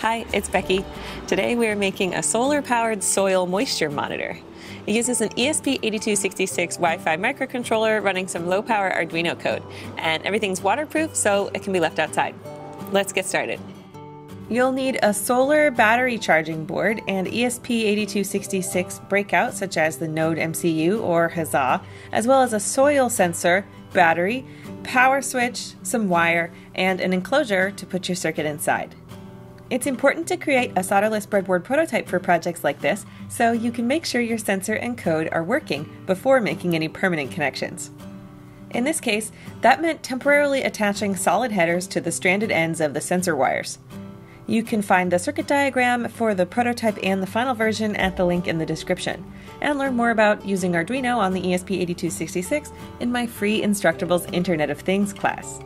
Hi, it's Becky. Today we are making a solar-powered soil moisture monitor. It uses an ESP8266 Wi-Fi microcontroller running some low-power Arduino code, and everything's waterproof so it can be left outside. Let's get started. You'll need a solar battery charging board and ESP8266 breakout such as the Node MCU or Huzzah, as well as a soil sensor, battery, power switch, some wire, and an enclosure to put your circuit inside. It's important to create a solderless breadboard prototype for projects like this so you can make sure your sensor and code are working before making any permanent connections. In this case, that meant temporarily attaching solid headers to the stranded ends of the sensor wires. You can find the circuit diagram for the prototype and the final version at the link in the description, and learn more about using Arduino on the ESP8266 in my free Instructables Internet of Things class.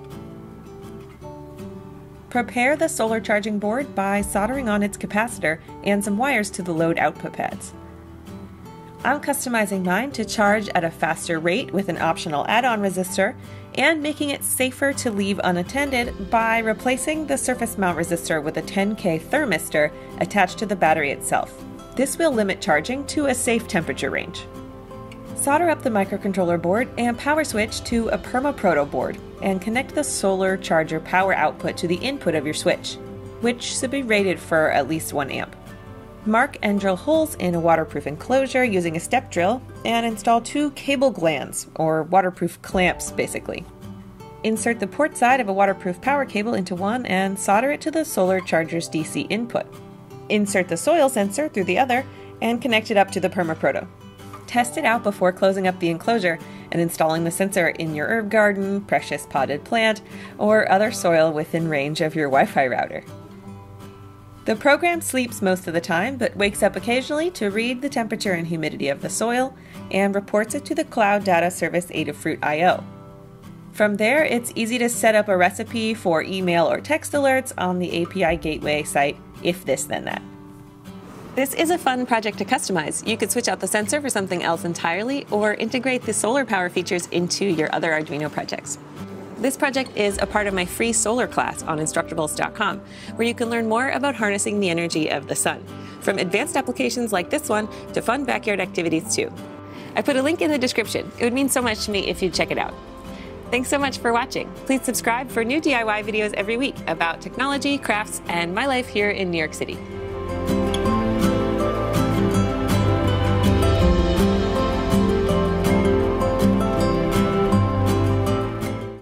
Prepare the solar charging board by soldering on its capacitor and some wires to the load output pads. I'm customizing mine to charge at a faster rate with an optional add-on resistor and making it safer to leave unattended by replacing the surface mount resistor with a 10K thermistor attached to the battery itself. This will limit charging to a safe temperature range. Solder up the microcontroller board and power switch to a PermaProto board and connect the solar charger power output to the input of your switch, which should be rated for at least 1 amp. Mark and drill holes in a waterproof enclosure using a step drill and install 2 cable glands, or waterproof clamps basically. Insert the port side of a waterproof power cable into one and solder it to the solar charger's DC input. Insert the soil sensor through the other and connect it up to the PermaProto. Test it out before closing up the enclosure and installing the sensor in your herb garden, precious potted plant, or other soil within range of your Wi-Fi router. The program sleeps most of the time, but wakes up occasionally to read the temperature and humidity of the soil and reports it to the cloud data service Adafruit IO. From there, it's easy to set up a recipe for email or text alerts on the API Gateway site, if this then that. This is a fun project to customize. You could switch out the sensor for something else entirely or integrate the solar power features into your other Arduino projects. This project is a part of my free solar class on Instructables.com, where you can learn more about harnessing the energy of the sun, from advanced applications like this one to fun backyard activities too. I put a link in the description. It would mean so much to me if you'd check it out. Thanks so much for watching. Please subscribe for new DIY videos every week about technology, crafts, and my life here in New York City.